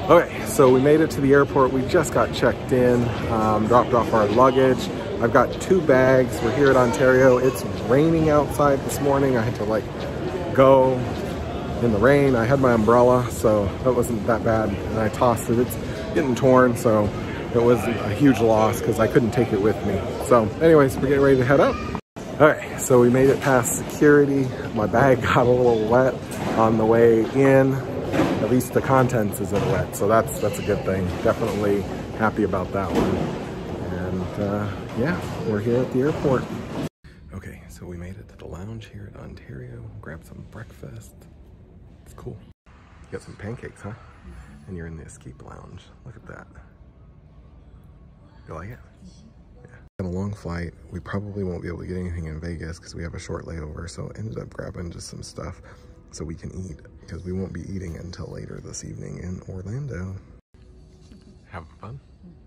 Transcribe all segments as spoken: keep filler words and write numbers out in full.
Okay, so we made it to the airport. We just got checked in, um, dropped off our luggage. I've got two bags. We're here at Ontario. It's raining outside this morning. I had to like go in the rain. I had my umbrella, so that wasn't that bad. And I tossed it. It's getting torn, so it was a huge loss because I couldn't take it with me. So anyways, we're getting ready to head up. All right, so we made it past security. My bag got a little wet on the way in. At least the contents isn't wet, so that's that's a good thing. Definitely happy about that one. And uh, yeah, we're here at the airport. Okay, so we made it to the lounge here at Ontario. Grabbed some breakfast. It's cool. You got some pancakes, huh? And you're in the escape lounge. Look at that. You like it? Yeah. On a long flight, we probably won't be able to get anything in Vegas because we have a short layover. So ended up grabbing just some stuff so we can eat, because we won't be eating until later this evening in Orlando. Having fun?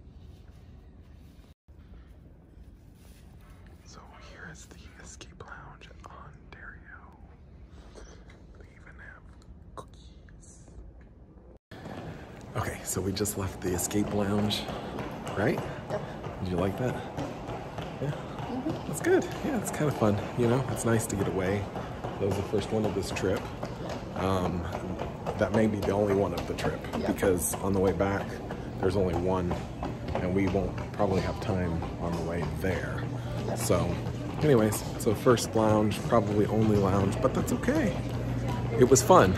So here is the escape lounge at Ontario. They even have cookies. Okay, so we just left the escape lounge, right? Yep. Did you like that? Yeah? Mm-hmm. That's good. Yeah, it's kind of fun. You know, it's nice to get away. That was the first one of this trip. Um, that may be the only one of the trip, yeah, because on the way back, there's only one, and we won't probably have time on the way there. Yeah. So anyways, so first lounge, probably only lounge, but that's okay. It was fun.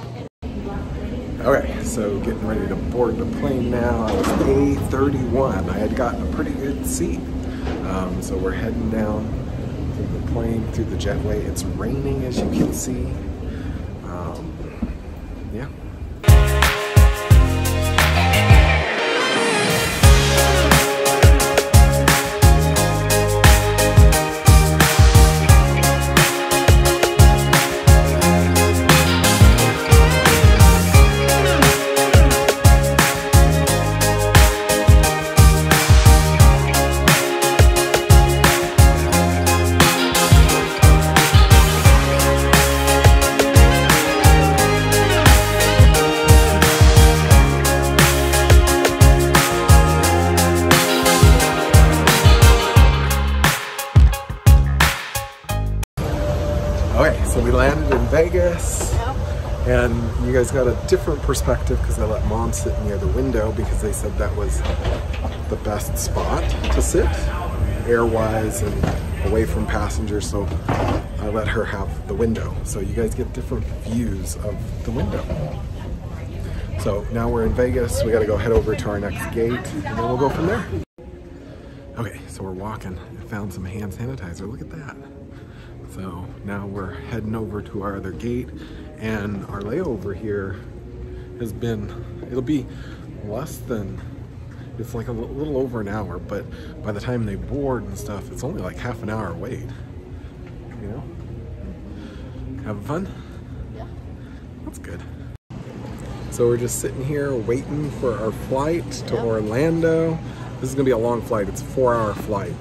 Okay, so getting ready to board the plane now. I was A thirty-one. I had gotten a pretty good seat. Um, so we're heading down through the plane, through the jetway. It's raining, as you can see. Um, yeah. Okay, so we landed in Vegas, yep, and you guys got a different perspective because I let Mom sit near the window because they said that was the best spot to sit, air-wise and away from passengers, so I let her have the window. So you guys get different views of the window. So now we're in Vegas, we gotta go head over to our next gate, and then we'll go from there. Okay, so we're walking and found some hand sanitizer, look at that. So now we're heading over to our other gate, and our layover here has been, it'll be less than, it's like a little over an hour, but by the time they board and stuff, it's only like half an hour wait, you know? Having fun? Yeah. That's good. So we're just sitting here waiting for our flight to yep. Orlando. This is gonna be a long flight, it's a four hour flight.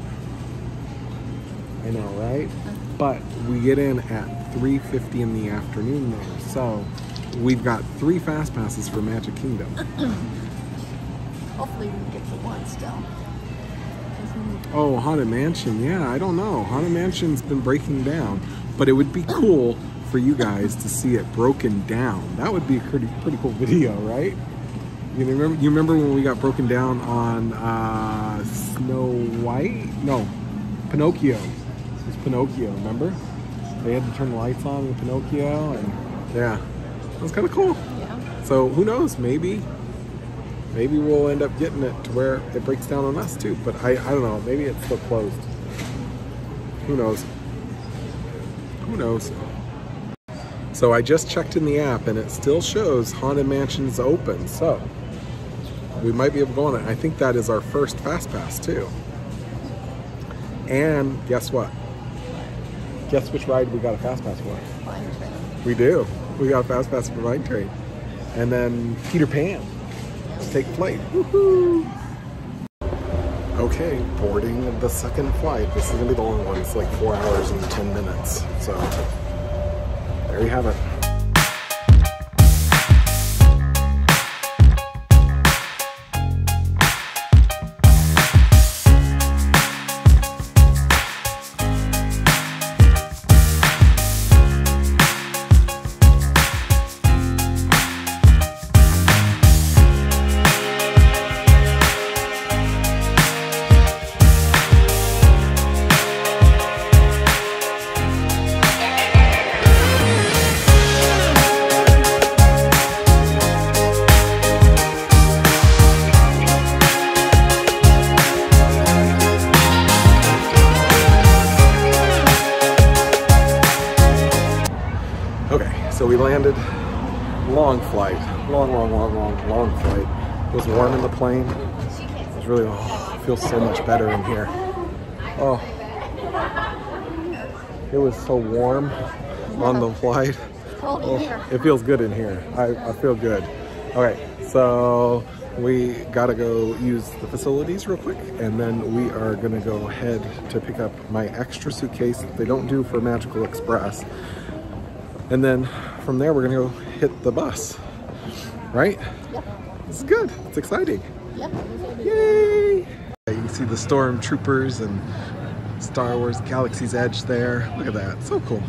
I know, right? But we get in at three fifty in the afternoon there, so we've got three fast passes for Magic Kingdom. Hopefully we can get the one still. Oh, Haunted Mansion, yeah, I don't know. Haunted Mansion's been breaking down, but it would be cool for you guys to see it broken down. That would be a pretty pretty cool video, right? You remember? You remember when we got broken down on uh, Snow White? No, Pinocchio. It was Pinocchio. Remember? They had to turn the lights on in Pinocchio, and yeah, it was kind of cool. Yeah. So who knows? Maybe, maybe we'll end up getting it to where it breaks down on us too. But I, I don't know. Maybe it's still closed. Who knows? Who knows? So I just checked in the app, and it still shows Haunted Mansion's open. So we might be able to go on it. I think that is our first Fast Pass too. And guess what? Guess which ride we got a Fast Pass for? Mine Train. We do. We got a Fast Pass for Mine Train. And then Peter Pan. Let's take flight. Woohoo! Okay, boarding the second flight. This is gonna be the long one. It's like four hours and ten minutes. So there you have it. landed. Long flight. Long, long, long, long, long flight. It was warm in the plane. It was really, oh, it feels so much better in here. Oh, it was so warm on the flight. Oh, it feels good in here. I, I feel good. Okay, so we gotta go use the facilities real quick, and then we are gonna go ahead to pick up my extra suitcase that they don't do for Magical Express. And then from there, we're gonna go hit the bus, right? Yep. This is good, it's exciting. Yep. Yay! You can see the stormtroopers and Star Wars Galaxy's Edge there. Look at that, so cool.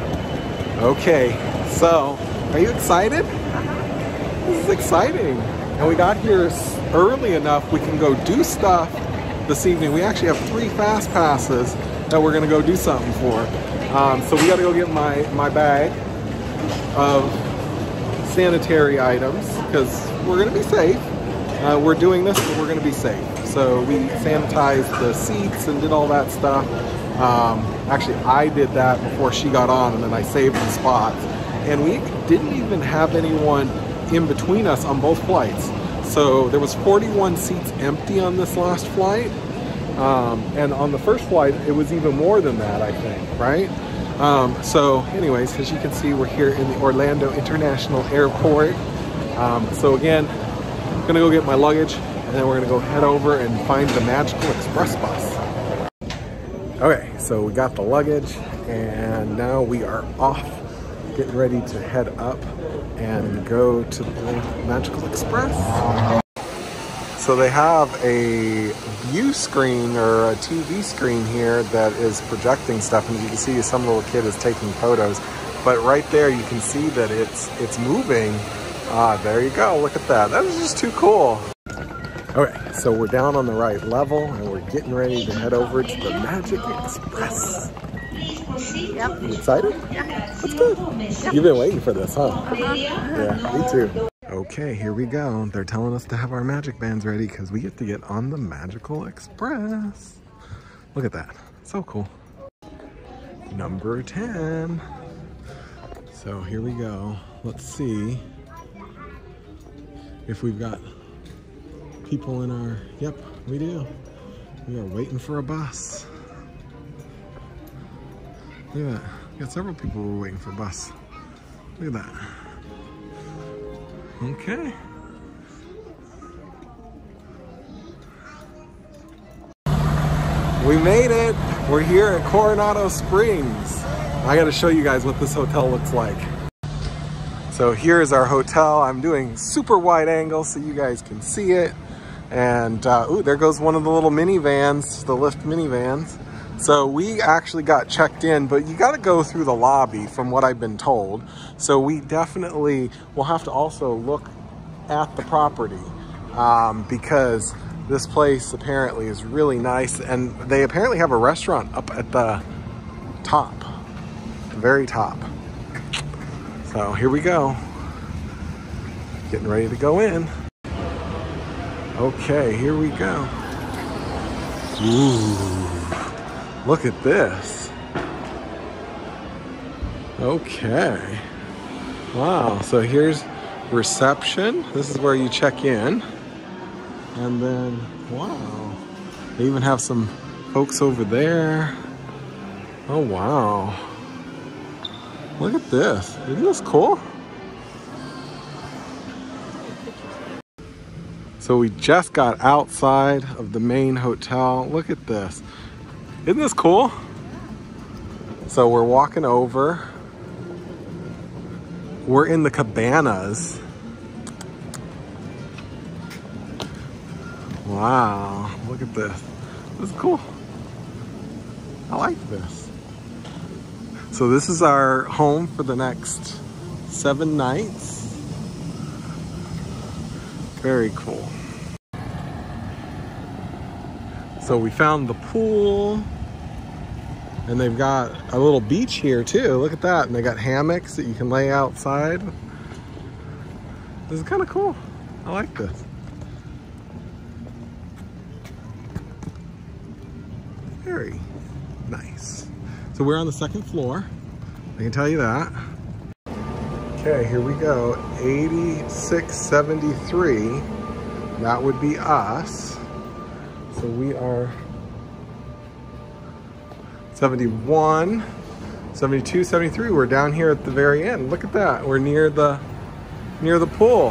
Okay, so are you excited? This is exciting. And we got here early enough we can go do stuff this evening. We actually have three fast passes that we're gonna go do something for. Um, so we gotta go get my, my bag of sanitary items because we're gonna be safe. Uh, we're doing this, but we're gonna be safe. So we sanitized the seats and did all that stuff. Um, actually, I did that before she got on, and then I saved the spots. And we didn't even have anyone in between us on both flights. So there was forty-one seats empty on this last flight. Um, and on the first flight, it was even more than that, I think, right? Um, so anyways, as you can see, we're here in the Orlando International Airport. Um, so again, I'm gonna go get my luggage, and then we're gonna go head over and find the Magical Express bus. Okay, so we got the luggage, and now we are off, getting ready to head up and go to the Magical Express. So they have a view screen or a T V screen here that is projecting stuff, and as you can see, some little kid is taking photos. But right there, you can see that it's it's moving. Ah, there you go. Look at that. That is just too cool. Okay, so we're down on the right level, and we're getting ready to head over to the Magic Express. Yep. You excited? Yeah. That's good. Yep. You've been waiting for this, huh? Uh-huh. Yeah, me too. Okay, here we go. They're telling us to have our magic bands ready because we get to get on the Magical Express. Look at that. So cool. Number ten. So here we go. Let's see if we've got people in our... Yep, we do. We are waiting for a bus. Look at that. We got several people who are waiting for a bus. Look at that. Okay. We made it. We're here at Coronado Springs. I got to show you guys what this hotel looks like. So here's our hotel. I'm doing super wide angle so you guys can see it. And uh, ooh, there goes one of the little minivans, the Lyft minivans. So we actually got checked in, but you got to go through the lobby from what I've been told. So we definitely will have to also look at the property um, because this place apparently is really nice, and they apparently have a restaurant up at the top, the very top. So here we go, getting ready to go in. Okay, here we go. Ooh. Look at this. Okay. Wow, so here's reception. This is where you check in. And then, wow. They even have some folks over there. Oh, wow. Look at this. Isn't this cool? So we just got outside of the main hotel. Look at this. Isn't this cool? So we're walking over. We're in the cabanas. Wow, look at this. This is cool. I like this. So this is our home for the next seven nights. Very cool. So we found the pool. And they've got a little beach here too. Look at that. And they got hammocks that you can lay outside. This is kind of cool. I like this. Very nice. So we're on the second floor. I can tell you that. Okay, here we go. eighty-six seventy-three. That would be us. So we are seventy-one, seventy-two, seventy-three. We're down here at the very end. Look at that. We're near the near the pool.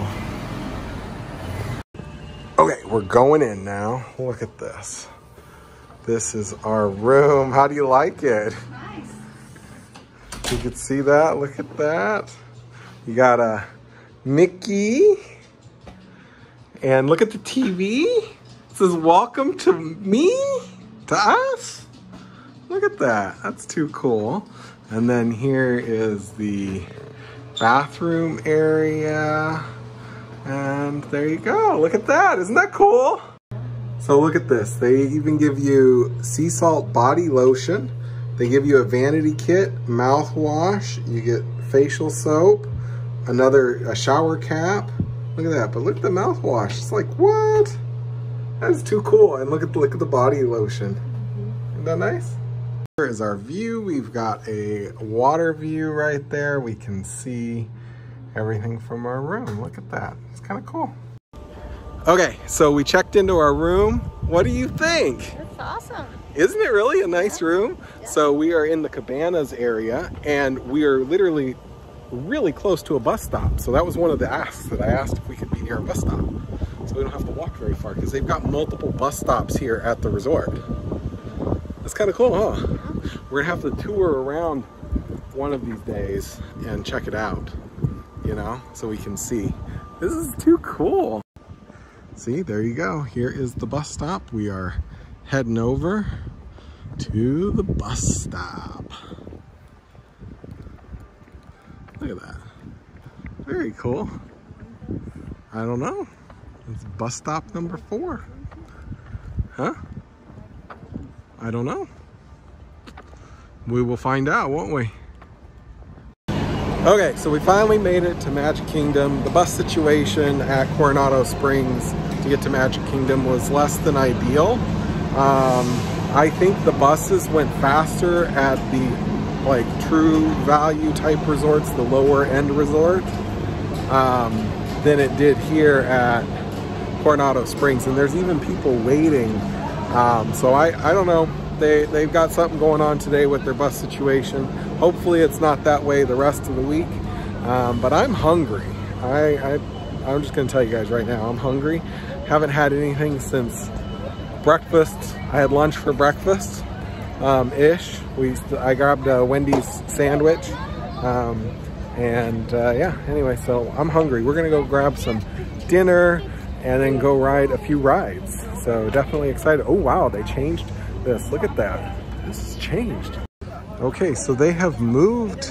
Okay, we're going in now. Look at this. This is our room. How do you like it? Nice. You can see that. Look at that. You got a Mickey. And look at the T V. It says, welcome to me, to us. Look at that. That's too cool. And then here is the bathroom area. And there you go. Look at that. Isn't that cool? So look at this. They even give you sea salt body lotion. They give you a vanity kit, mouthwash. You get facial soap, another a shower cap. Look at that. But look at the mouthwash. It's like, what? That's too cool. And look at the, look at the body lotion. Isn't that nice? Here is our view. We've got a water view right there. We can see everything from our room. Look at that. It's kind of cool. Okay, so we checked into our room. What do you think? That's awesome. Isn't it really a nice Yeah. room? Yeah. So we are in the cabanas area, and we are literally really close to a bus stop. So that was one of the asks that I asked if we could be near a bus stop. So we don't have to walk very far, because they've got multiple bus stops here at the resort. That's kind of cool, huh? Yeah. We're gonna have to tour around one of these days and check it out, you know, so we can see. This is too cool. See, there you go. Here is the bus stop. We are heading over to the bus stop. Look at that. Very cool. I don't know. It's bus stop number four. Huh? I don't know. We will find out, won't we? Okay, so we finally made it to Magic Kingdom. The bus situation at Coronado Springs to get to Magic Kingdom was less than ideal. Um, I think the buses went faster at the like true value type resorts, the lower end resort, um, than it did here at Coronado Springs. And there's even people waiting. Um, so I, I don't know. They, they've got something going on today with their bus situation. Hopefully it's not that way the rest of the week. Um, but I'm hungry. I, I, I'm just gonna tell you guys right now, I'm hungry. Haven't had anything since breakfast. I had lunch for breakfast, um, ish. We, I grabbed a Wendy's sandwich. Um, and uh, yeah, anyway, so I'm hungry. We're gonna go grab some dinner and then go ride a few rides. So definitely excited. Oh wow, they changed this. Look at that. This has changed. Okay, so they have moved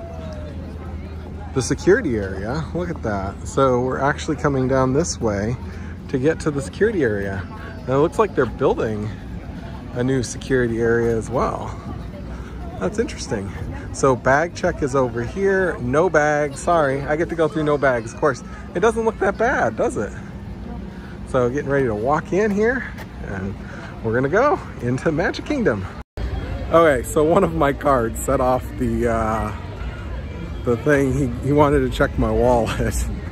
the security area. Look at that. So we're actually coming down this way to get to the security area. And it looks like they're building a new security area as well. That's interesting. So bag check is over here. No bags. Sorry, I get to go through no bags. Of course, it doesn't look that bad, does it? So getting ready to walk in here, and we're gonna go into Magic Kingdom. Okay, so one of my cards set off the uh, the thing. He, he wanted to check my wallet.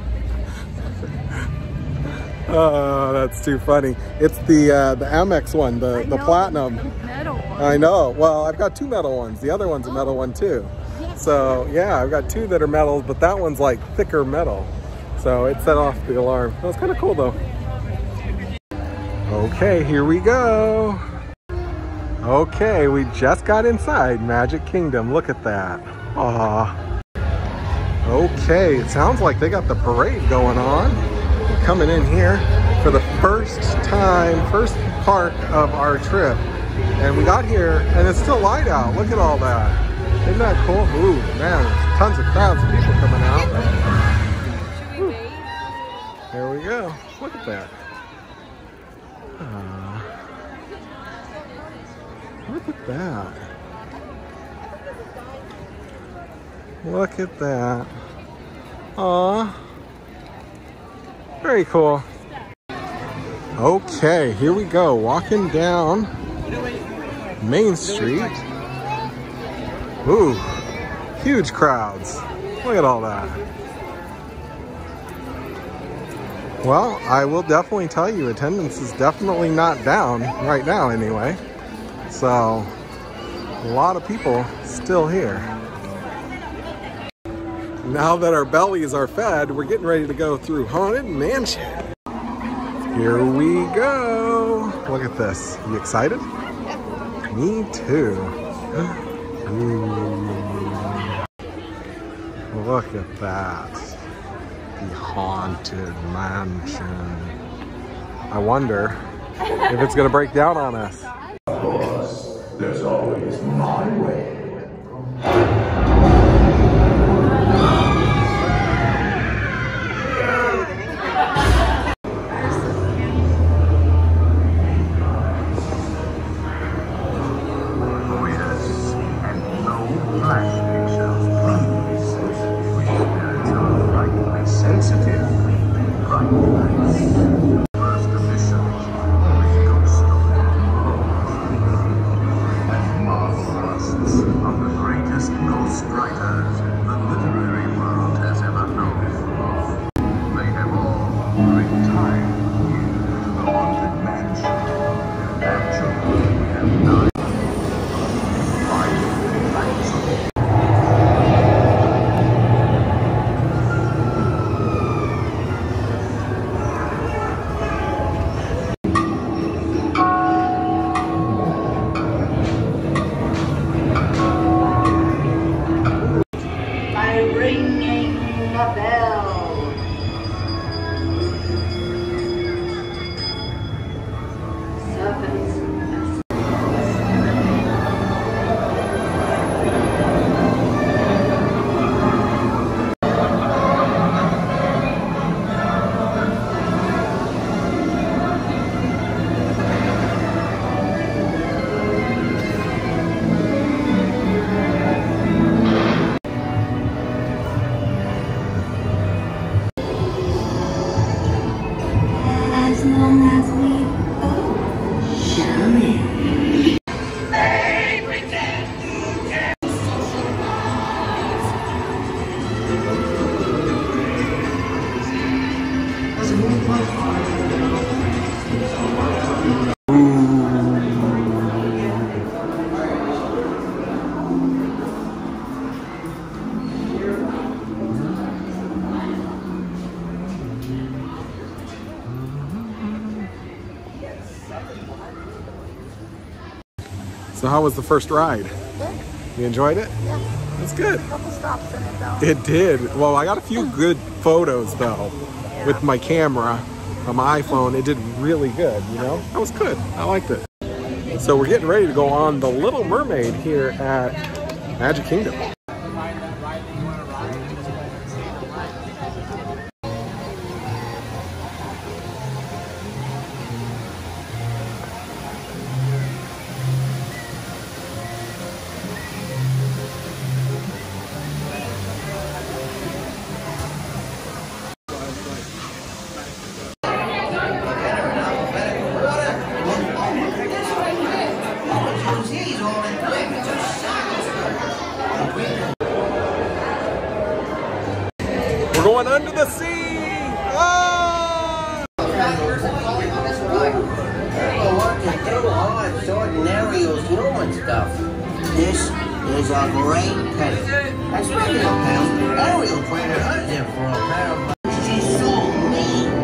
Oh, that's too funny. It's the uh, the Amex one, the, the platinum. Metal one. I know. Well, I've got two metal ones. The other one's a metal one too. So yeah, I've got two that are metal, but that one's like thicker metal. So it set off the alarm. That was kind of cool though. Okay, here we go. Okay, we just got inside Magic Kingdom. Look at that. Aww. Okay, it sounds like they got the parade going on. We're coming in here for the first time, first park of our trip. And we got here and it's still light out. Look at all that. Isn't that cool? Ooh, man, there's tons of crowds of people coming out. Should we wait? There we go. Look at that. Uh, look at that. Look at that. Aw. Very cool. Okay, here we go. Walking down Main Street. Ooh, huge crowds. Look at all that. Well, I will definitely tell you, attendance is definitely not down right now anyway. So, a lot of people still here. Now that our bellies are fed, we're getting ready to go through Haunted Mansion. Here we go. Look at this. You excited? Me too. Ooh. Look at that. The Haunted Mansion. I wonder if it's gonna break down on us. Of course, there's always my way. So how was the first ride? Good. You enjoyed it? Yeah. It's good. A couple stops in it though. It did. Well, I got a few good photos though Yeah. with my camera on my iPhone. It did really good, you know? That was good. I liked it. So we're getting ready to go on The Little Mermaid here at Magic Kingdom. We're going under the sea! Ah! This is a great penny. That's regular pounds. Ariel traded us in for a pair of. She's so mean.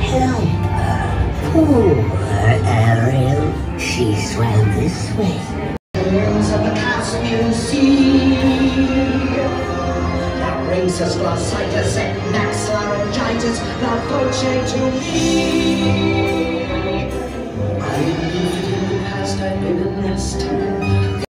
help her. Poor Ariel. She swam this way. Winds of the Caspian Sea. That raises glossitis and next laryngitis. That voce to me. I've lived in the past, I've been in this time.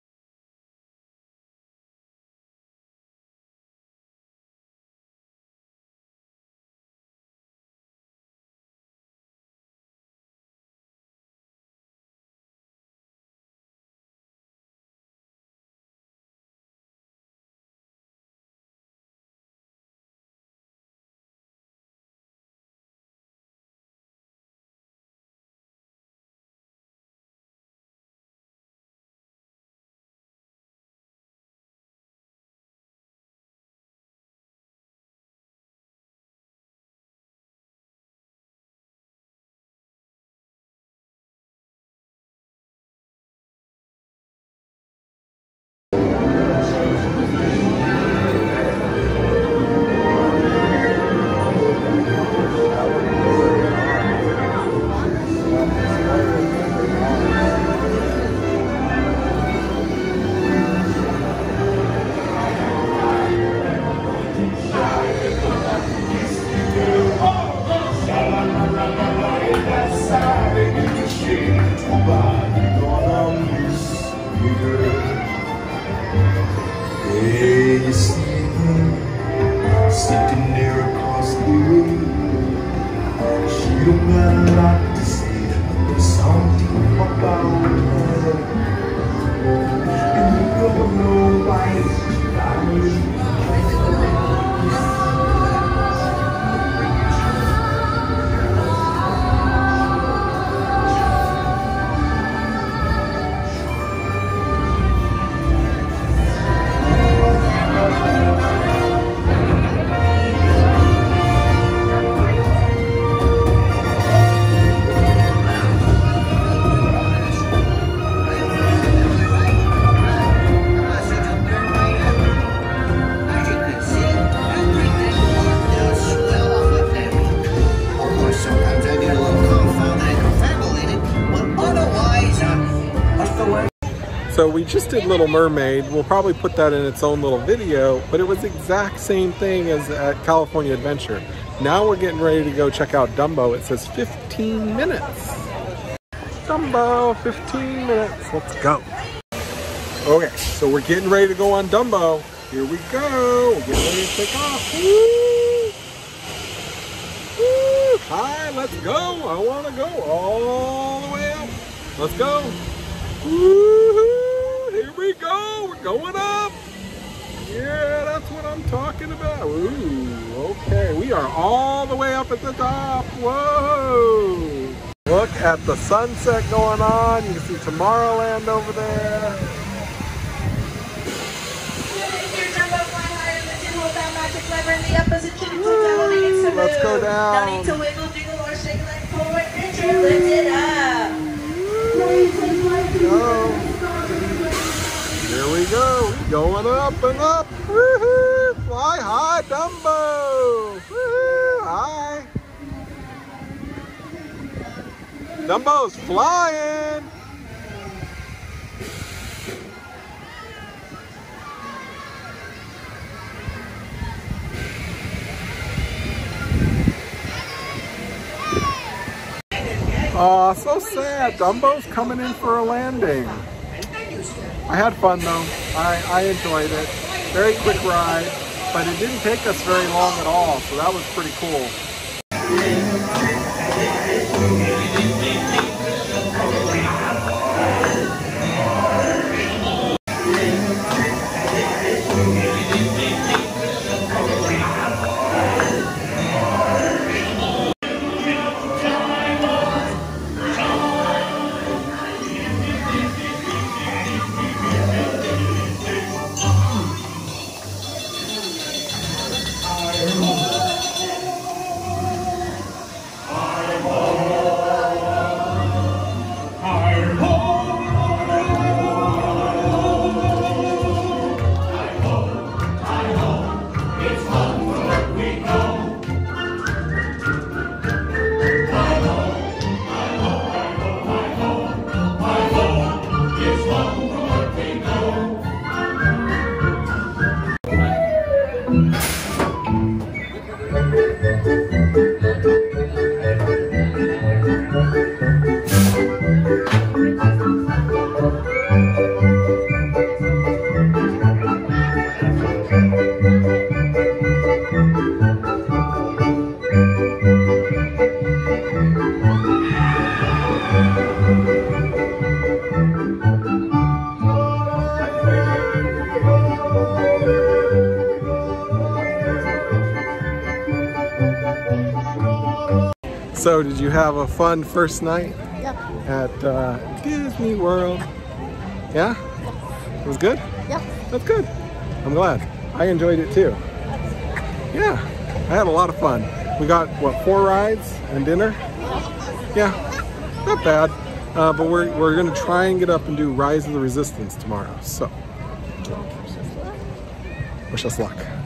Sitting there across the way, she don't got a lot to say, but there's something about her, and you don't know why she got me. So we just did Little Mermaid. We'll probably put that in its own little video, but it was the exact same thing as at California Adventure. Now we're getting ready to go check out Dumbo. It says fifteen minutes. Dumbo, fifteen minutes. Let's go. Okay, so we're getting ready to go on Dumbo. Here we go. We're getting ready to take off. Woo! Woo! Hi, let's go. I want to go all the way up. Let's go. Woo-hoo! Here we go. We're going up. Yeah, that's what I'm talking about. Ooh, okay. We are all the way up at the top. Whoa! Look at the sunset going on. You can see Tomorrowland over there. Woo, let's go down. No need to wiggle, jiggle, or shake like forward. Richard, lift it up. Go. Here we go. Going up and up. Woohoo! Fly high, Dumbo. Woohoo! Hi. Dumbo's flying. Aw, so sad. Dumbo's coming in for a landing. I had fun though. I, I enjoyed it. Very quick ride, but it didn't take us very long at all, so that was pretty cool. So did you have a fun first night Yeah. at uh, Disney World? Yeah? It was good? Yeah. That's good. I'm glad. I enjoyed it too. Yeah, I had a lot of fun. We got, what, four rides and dinner? Yeah, not bad. Uh, but we're, we're gonna try and get up and do Rise of the Resistance tomorrow, so. Wish us luck.